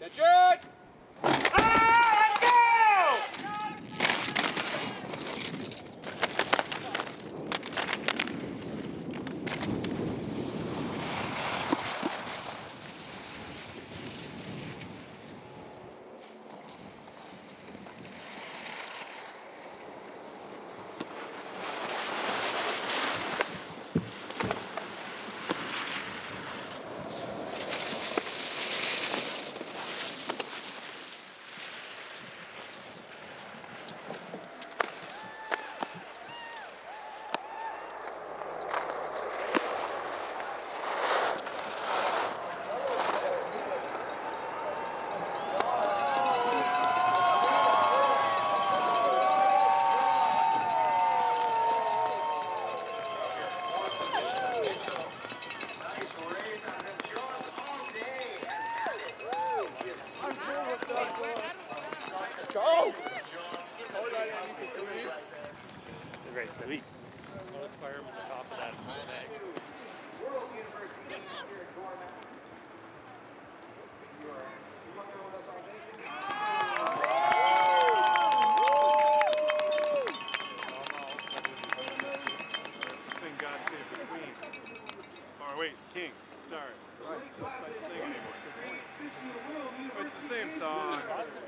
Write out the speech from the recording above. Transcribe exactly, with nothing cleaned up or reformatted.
Attention! Ah, let's go! Go! Right, Sweet. Let's fire him on the top of that bag. Sing God Save the Queen. Or wait, King. Sorry. Right. It's not such thing anymore. It's the same song.